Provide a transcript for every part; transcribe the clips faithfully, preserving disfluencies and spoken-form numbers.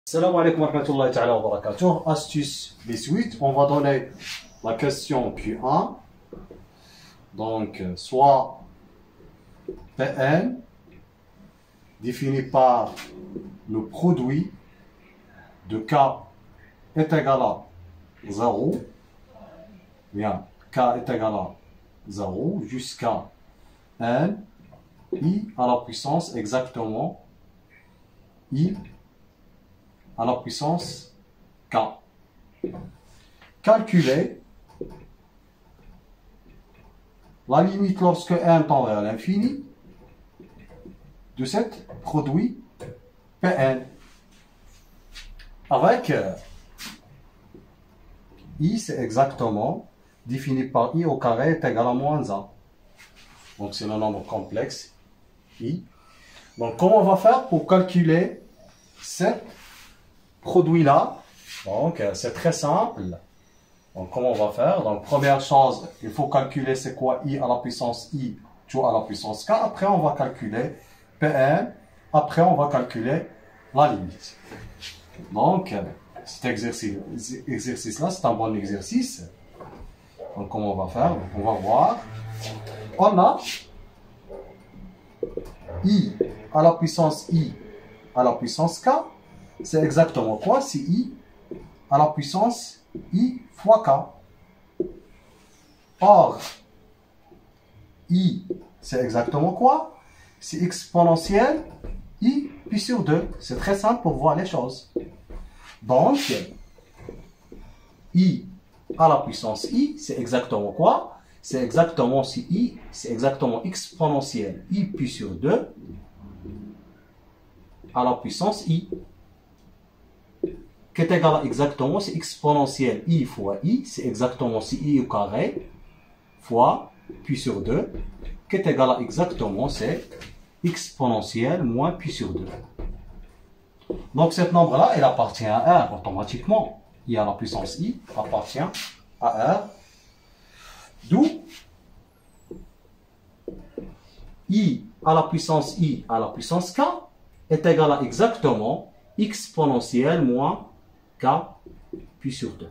Salam alaikum wa rahmatullahi ta'ala wa barakatuh. Astuce des suites. On va donner la question Q un. Donc, soit P N défini par le produit de K est égal à zéro, bien, K est égal à zéro jusqu'à N, I à la puissance exactement I à la puissance K. Calculer la limite lorsque n tend vers l'infini de cet produit P N avec euh, I, c'est exactement défini par I au carré est égal à moins un. Donc c'est le nombre complexe I. Donc comment on va faire pour calculer cet produit-là? Donc c'est très simple. Donc comment on va faire? Donc première chose, il faut calculer c'est quoi I à la puissance I, tout à la puissance K. Après on va calculer P N. Après on va calculer la limite. Donc cet exercice, exercice-là, c'est un bon exercice. Donc comment on va faire? Donc, on va voir. On a I à la puissance I à la puissance K. C'est exactement quoi? C'est I à la puissance I fois K. Or, I, c'est exactement quoi? C'est exponentielle I pi sur deux. C'est très simple pour voir les choses. Donc, I à la puissance I, c'est exactement quoi? C'est exactement si I, c'est exactement exponentielle I pi sur deux à la puissance I. Qui est égal à exactement, c'est exponentielle I fois I, c'est exactement si I au carré fois pi sur deux, qui est égal à exactement, c'est exponentielle moins pi sur deux. Donc, ce nombre-là, il appartient à R automatiquement. I à la puissance I appartient à R. D'où I à la puissance I à la puissance K est égal à exactement exponentielle moins K pi sur deux.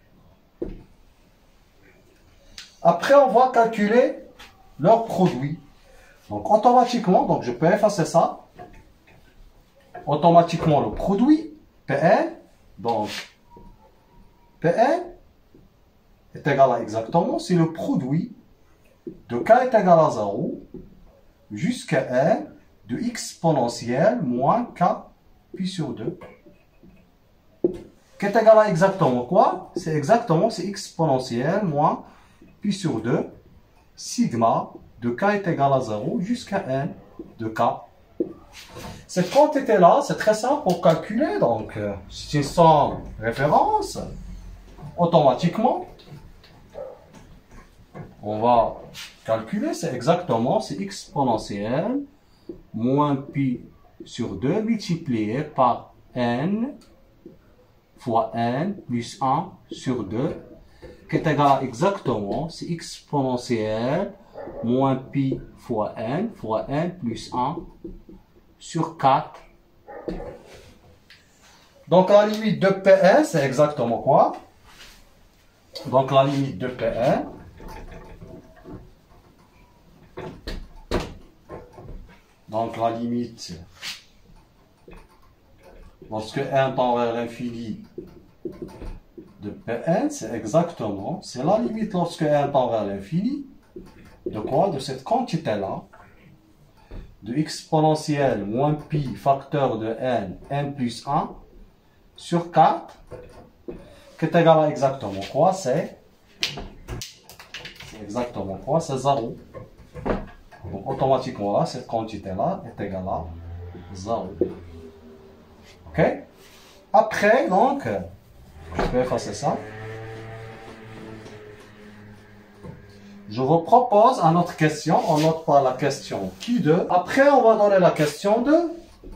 Après, on va calculer leur produit. Donc, automatiquement, donc je peux effacer ça. Automatiquement, le produit, P N, donc P N est égal à exactement, c'est le produit de K est égal à zéro jusqu'à N de exponentielle moins K pi sur deux. Qui est égal à exactement quoi? C'est exactement, c'est exponentielle moins pi sur deux, sigma de K est égal à zéro jusqu'à N de K. Cette quantité-là, c'est très simple pour calculer, donc euh, c'est une somme référence. Automatiquement, on va calculer, c'est exactement, c'est exponentielle moins pi sur deux multiplié par N fois N plus un sur deux, qui est égal à exactement, c'est exponentielle moins pi fois N fois N plus un sur quatre. Donc la limite de P N, c'est exactement quoi? Donc la limite de P N, donc la limite, lorsque n tend vers l'infini de P N, c'est exactement, c'est la limite lorsque n tend vers l'infini, de quoi? De cette quantité-là, de exponentielle moins pi facteur de n, n plus un, sur quatre, qui est égal à exactement quoi? C'est exactement quoi? C'est zéro. Donc automatiquement là, cette quantité-là est égale à zéro. Ok? Après, donc, je vais effacer ça. Je vous propose une autre question. On note pas la question Q deux. Après, on va donner la question deux.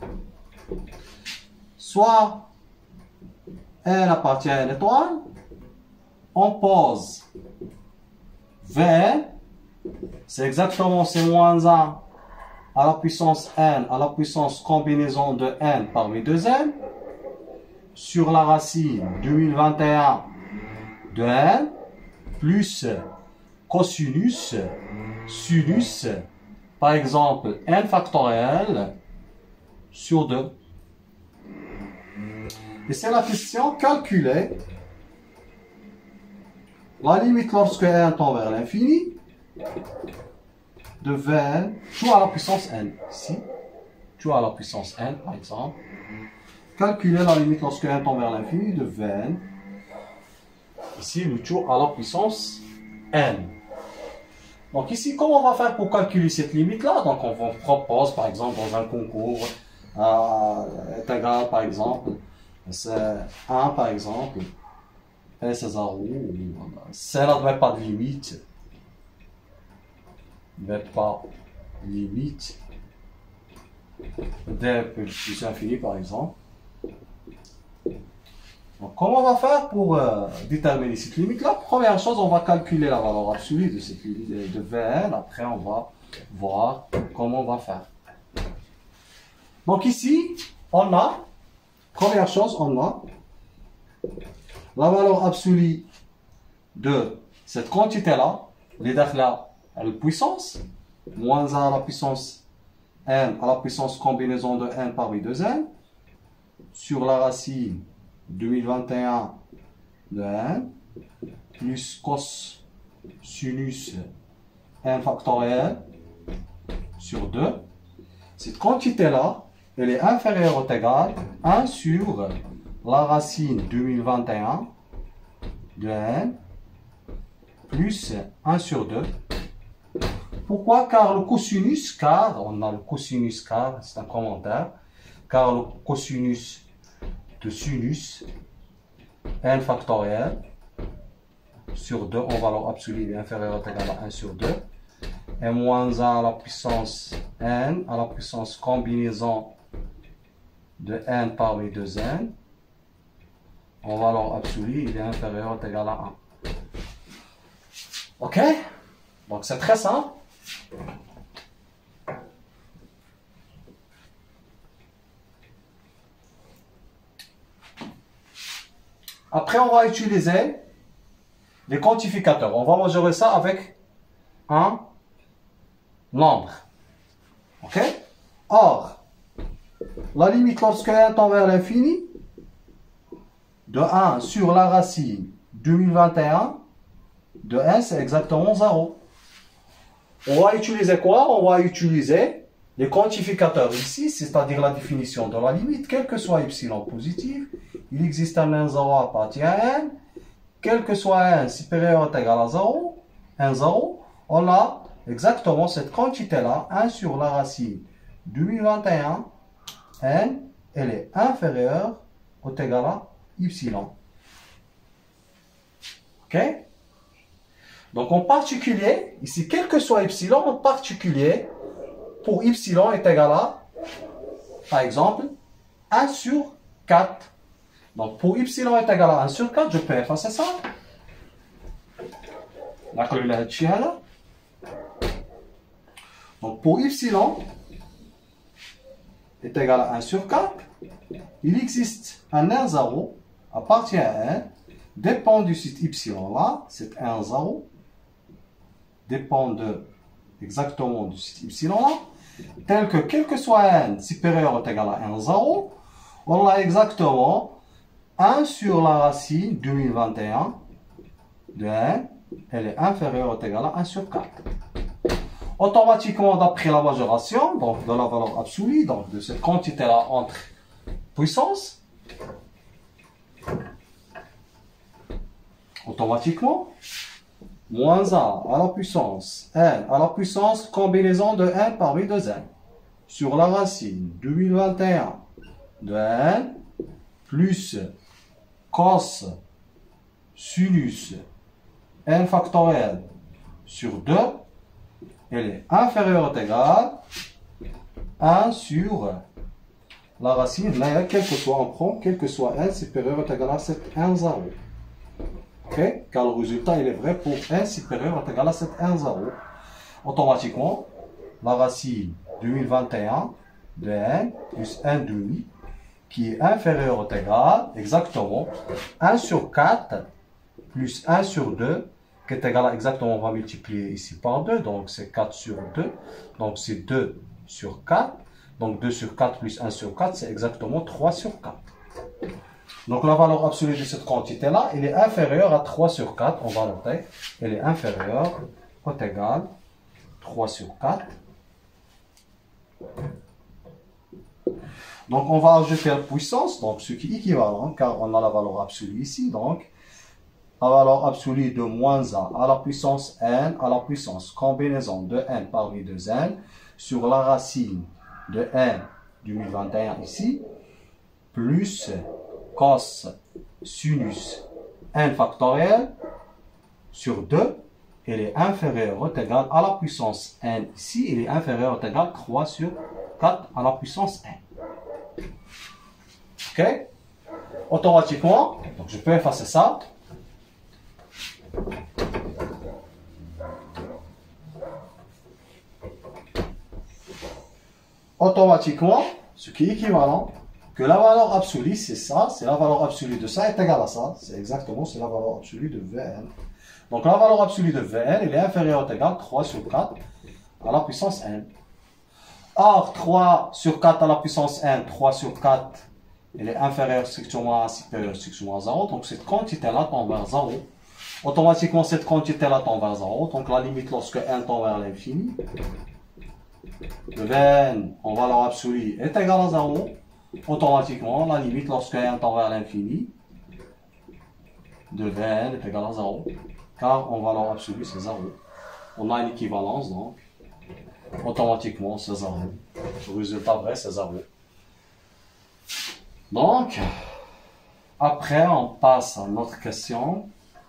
Soit N appartient à une étoile. On pose Vn. C'est exactement, c'est moins un à la puissance n, à la puissance combinaison de n parmi deux n. sur la racine deux mille vingt et un de n plus cosinus sinus, par exemple, n factoriel sur deux. Et c'est la question calculer la limite lorsque n tend vers l'infini de v tout à la puissance n. Ici, tout à la puissance n, par exemple. Calculer la limite lorsque n tend vers l'infini de v. Ici, le tout à la puissance n. Donc ici, comment on va faire pour calculer cette limite-là? Donc on vous propose, par exemple, dans un concours, euh, est égal, par exemple, c'est un, par exemple, et c'est zéro, ça n'admet pas de limite, n'admet pas de limite, d plus infini, par exemple. Donc, comment on va faire pour euh, déterminer cette limite-là? Première chose, on va calculer la valeur absolue de cette limite de Vn. Après, on va voir comment on va faire. Donc ici, on a, première chose, on a la valeur absolue de cette quantité-là, les là à la puissance, moins un à la puissance n à la puissance combinaison de n par deux n, sur la racine deux mille vingt et un de n, plus cos sinus n factoriel sur deux. Cette quantité-là, elle est inférieure ou égale à un sur la racine deux mille vingt et un de n plus un sur deux. Pourquoi? Car le cosinus, car, on a le cosinus car, c'est un commentaire, car le cosinus de sinus n factoriel sur deux en valeur absolue est inférieur ou égal à un sur deux, et moins un à la puissance n à la puissance combinaison de n parmi deux n en valeur absolue, il est inférieur ou égal à un. Ok? Donc c'est très simple. Après, on va utiliser les quantificateurs. On va mesurer ça avec un nombre. Ok? Or, la limite lorsque n tend vers l'infini de un sur la racine deux mille vingt et un de n, c'est exactement zéro. On va utiliser quoi? On va utiliser les quantificateurs ici, c'est-à-dire la définition de la limite, quel que soit epsilon positif, il existe un n zéro appartient à n, quel que soit n supérieur ou égal à zéro, n zéro, on a exactement cette quantité-là, un sur la racine deux mille vingt et un, n, elle est inférieure ou égale à epsilon. Ok? Donc en particulier, ici, quel que soit epsilon, en particulier, pour epsilon est égal à, par exemple, un sur quatre. Donc pour epsilon est égal à un sur quatre, je peux effacer ça. Donc pour epsilon est égal à un sur quatre, il existe un n zéro appartient à n, dépend du site epsilon là, c'est un zéro, dépend de exactement du site epsilon là, tel que quel que soit n supérieur ou égal à un zéro, on a exactement un sur la racine deux mille vingt et un de n, elle est inférieure ou égale à un sur quatre. Automatiquement, d'après la majoration, donc de la valeur absolue, donc de cette quantité-là entre puissances, automatiquement, moins un à la puissance n à la puissance combinaison de n parmi deux n sur la racine deux mille vingt et un de n plus cos sinus n factoriel sur deux, elle est inférieure ou égale à un sur la racine, là, quel que soit, on prend, quel que soit n supérieur ou égal à cet un zéro. Okay? Car le résultat il est vrai pour n supérieur ou égal à cet un zéro. Automatiquement, la racine deux mille vingt et un de n plus un demi, qui est inférieur ou égal, exactement, un sur quatre plus un sur deux, qui est égal à exactement, on va multiplier ici par deux, donc c'est quatre sur deux, donc c'est deux sur quatre, donc deux sur quatre plus un sur quatre, c'est exactement trois sur quatre. Donc la valeur absolue de cette quantité-là, elle est inférieure à trois sur quatre, on va noter, elle est inférieure ou égale trois sur quatre. Donc on va ajouter la puissance, donc ce qui est équivalent, car on a la valeur absolue ici, donc la valeur absolue de moins un à la puissance n à la puissance combinaison de n parmi deux n sur la racine de n du mille vingt et un ici, plus cos sinus n factoriel sur deux, elle est inférieure ou égale à la puissance n ici, elle est inférieure ou égale trois sur quatre à la puissance n. Ok? Automatiquement, donc je peux effacer ça. Automatiquement, ce qui est équivalent, que la valeur absolue, c'est ça, c'est la valeur absolue de ça est égale à ça, c'est exactement, c'est la valeur absolue de Vn. Donc la valeur absolue de Vn, elle est inférieure ou égale à trois sur quatre à la puissance n. Or, trois sur quatre à la puissance n, trois sur quatre, elle est inférieure strictement à supérieure strictement à zéro, donc cette quantité-là tend vers zéro. Automatiquement, cette quantité-là tend vers zéro, donc la limite lorsque n tend vers l'infini, de Vn en valeur absolue est égale à zéro. Automatiquement, la limite lorsque n tend vers l'infini, de Vn est égale à zéro, car en valeur absolue c'est zéro. On a une équivalence, donc automatiquement c'est zéro. Le résultat vrai c'est zéro. Donc, après on passe à notre question.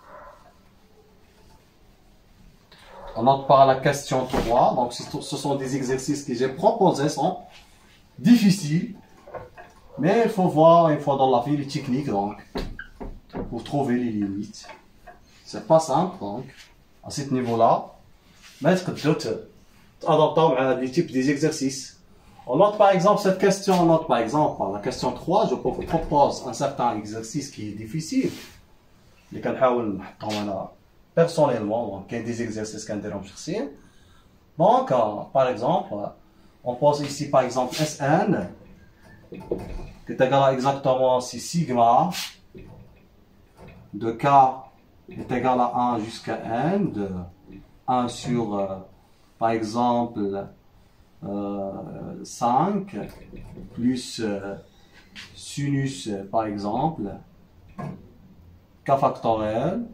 On entre par la question trois. Donc, ce sont des exercices que j'ai proposés, sont difficiles. Mais il faut voir une fois dans la vie les techniques, donc, pour trouver les limites. C'est pas simple, donc, à ce niveau-là. Mais d'autres adaptables à des types d'exercices. On note par exemple cette question, on note par exemple la question trois, je propose un certain exercice qui est difficile. Les personnellement, donc, il y a des exercices qu'on dérange chercher. Donc, euh, par exemple, on pose ici par exemple Sn, qui est égal à exactement si sigma de K est égal à un jusqu'à n, de un sur, euh, par exemple, euh, cinq, plus euh, sinus, par exemple, K factoriel,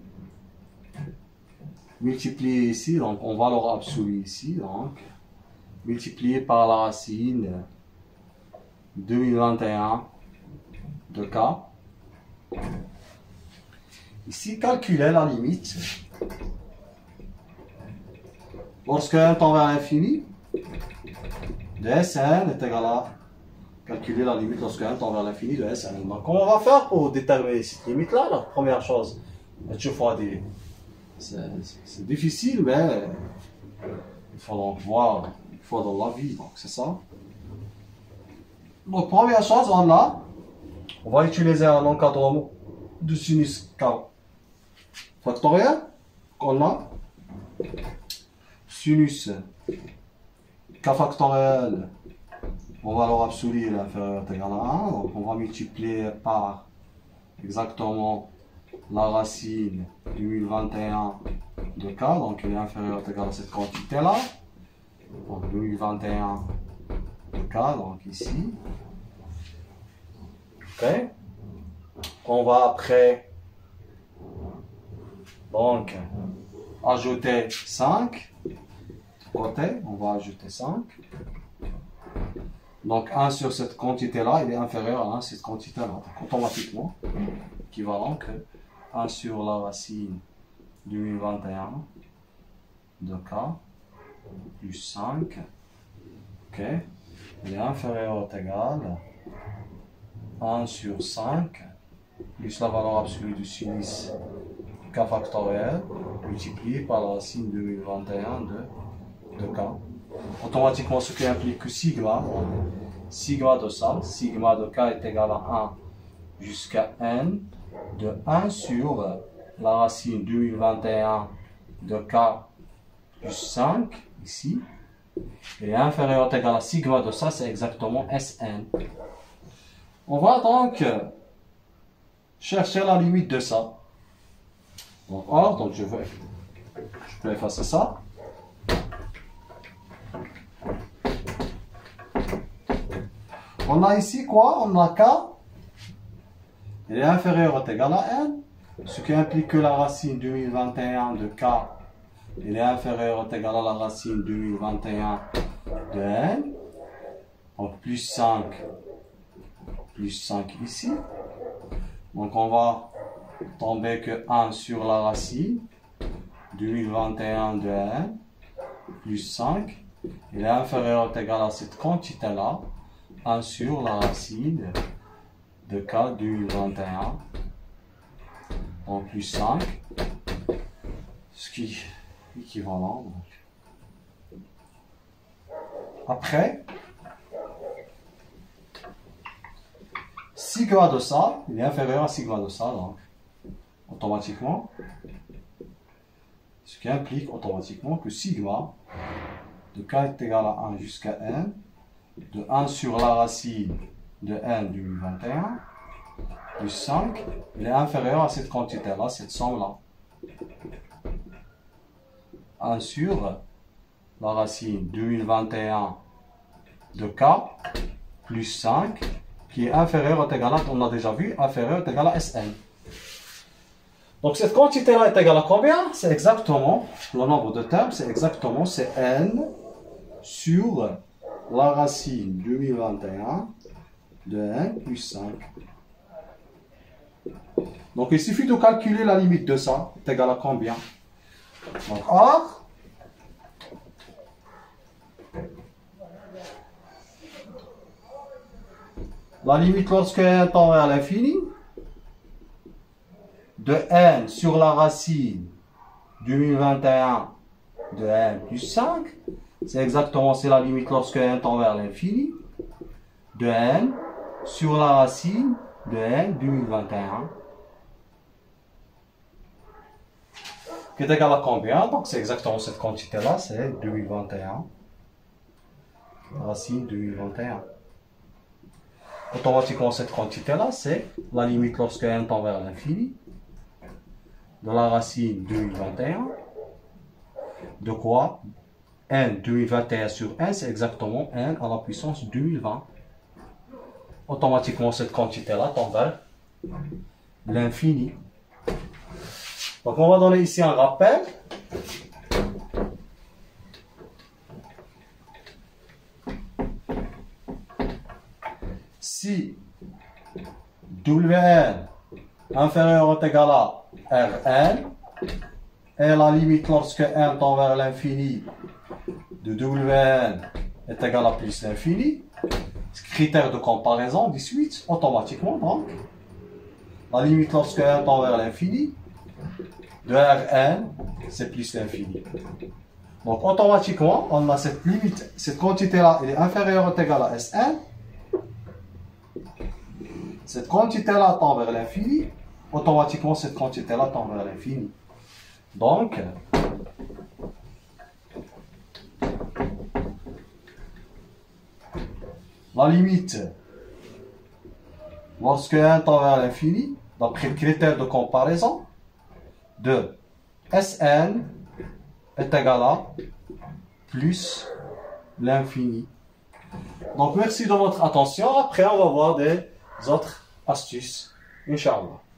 multiplié ici, donc on va valeur absolue ici, donc multiplié par la racine deux mille vingt et un de K. Ici, calculer la limite. Lorsque n tend vers l'infini, de Sn est égal à calculer la limite lorsque n tend vers l'infini de Sn. Donc, comment on va faire pour déterminer cette limite-là? La première chose, des c'est difficile, mais il faut donc voir une fois dans la vie, donc c'est ça. Donc, première chose, on a, on va utiliser un encadrement de sinus K factoriel. On a sinus K factoriel en valeur absolue est inférieure ou égale à un. Donc, on va multiplier par exactement la racine du mille vingt et un de K, donc elle est inférieure ou égale à cette quantité-là. Donc deux mille vingt et un de K, donc ici. Ok. On va après donc ajouter cinq. Côté, on va ajouter cinq. Donc un sur cette quantité-là, il est inférieur à un sur cette quantité-là. Donc automatiquement, équivalent que un sur la racine du mille vingt et un de K plus cinq, ok, il est inférieur ou égal à un sur cinq plus la valeur absolue du sinus K factoriel multiplié par la racine de mille vingt et un de, de K. Automatiquement, ce qui implique que sigma sigma de ça, sigma de k est égal à un jusqu'à n de un sur la racine deux mille vingt et un de k plus cinq, ici, et inférieur ou égal à sigma de ça, c'est exactement Sn. On va donc chercher la limite de ça. Donc, or, donc je, vais, je peux effacer ça. On a ici quoi? On a k, il est inférieur ou égal à n, ce qui implique que la racine deux mille vingt et un de k, il est inférieur ou égal à la racine deux mille vingt et un de n, donc plus cinq, plus cinq ici. Donc on va tomber que un sur la racine deux mille vingt et un de n, plus cinq, il est inférieur ou égal à cette quantité-là, un sur la racine de k deux mille vingt et un, donc plus cinq, ce qui est équivalent. Donc. Après, sigma de ça, il est inférieur à sigma de ça, donc automatiquement, ce qui implique automatiquement que sigma de k est égal à un jusqu'à n, de un sur la racine de n deux mille vingt et un, plus cinq, il est inférieur à cette quantité-là, cette somme-là. un sur la racine deux mille vingt et un de k, plus cinq, qui est inférieur ou égal à, on a déjà vu, inférieur ou égal à Sn. Donc cette quantité-là est égale à combien? C'est exactement, le nombre de termes, c'est exactement, c'est n sur la racine deux mille vingt et un de n plus cinq. Donc il suffit de calculer la limite de ça, est égal à combien? Donc or, la limite lorsque n tend vers l'infini, de n sur la racine deux mille vingt et un de n plus cinq, c'est exactement c'est la limite lorsque n tend vers l'infini, de n sur la racine de n deux mille vingt et un, qui est égal à combien? Donc c'est exactement cette quantité-là, c'est deux mille vingt et un, racine deux mille vingt et un. Automatiquement, cette quantité-là, c'est la limite lorsque n tend vers l'infini de la racine deux mille vingt et un. De quoi? N deux mille vingt et un sur n, c'est exactement n à la puissance deux mille vingt. Automatiquement, cette quantité-là tend vers l'infini. Donc, on va donner ici un rappel. Si Wn inférieur ou égal à Rn est la limite lorsque n tend vers l'infini de Wn est égal à plus l'infini, critère de comparaison dix-huit, automatiquement donc la limite lorsque n tend vers l'infini de Rn c'est plus l'infini. Donc automatiquement on a cette limite, cette quantité là elle est inférieure ou égale à Sn. Cette quantité-là tend vers l'infini, automatiquement cette quantité-là tend vers l'infini. Donc, la limite, lorsque n tend vers l'infini, d'après le critère de comparaison, de Sn est égal à plus l'infini. Donc, merci de votre attention. Après, on va voir des autres astuces. Inch'Allah.